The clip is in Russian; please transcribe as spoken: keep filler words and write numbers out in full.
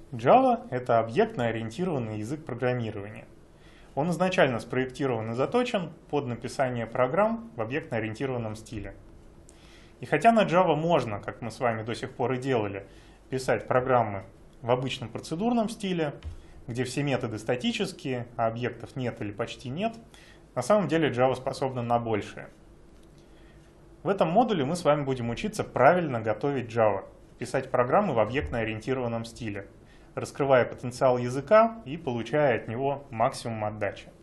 Java — это объектно-ориентированный язык программирования. Он изначально спроектирован и заточен под написание программ в объектно-ориентированном стиле. И хотя на Java можно, как мы с вами до сих пор и делали, писать программы в обычном процедурном стиле, где все методы статические, а объектов нет или почти нет, на самом деле Java способна на большее. В этом модуле мы с вами будем учиться правильно готовить Java, писать программы в объектно-ориентированном стиле, раскрывая потенциал языка и получая от него максимум отдачи.